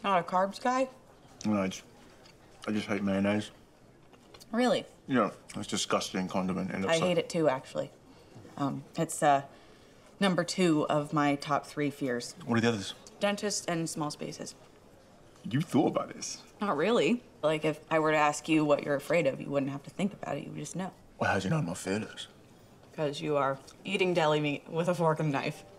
Not a carbs guy? No, I just hate mayonnaise. Really? You know, it's disgusting condiment. And I hate it too, actually. It's number 2 of my top 3 fears. What are the others? Dentists and small spaces. You thought about this? Not really. Like, if I were to ask you what you're afraid of, you wouldn't have to think about it. You would just know. Well, how'd you know my feelings? Because you are eating deli meat with a fork and knife.